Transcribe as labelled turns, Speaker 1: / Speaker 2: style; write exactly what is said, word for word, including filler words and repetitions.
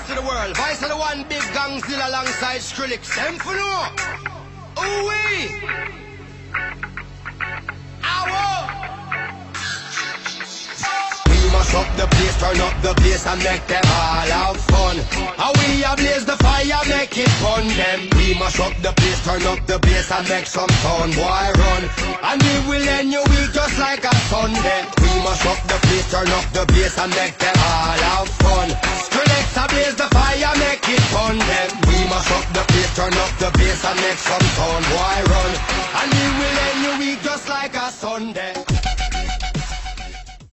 Speaker 1: to the world. Vice of the one big gangzilla alongside Skrillex. Them for no. Ooh-wee. Ow. Mash up the place, turn up the place and make them all have fun. How we a blaze the fire, make it fun them. We mash up the place, turn up the place and make some fun. Boy run, and we will end your week just like a Sunday. We mash up the place, turn up the place and make them all have fun. Skrillex a blaze the fire, make it fun them. We mash up the place, turn up the place and make some fun. Boy run.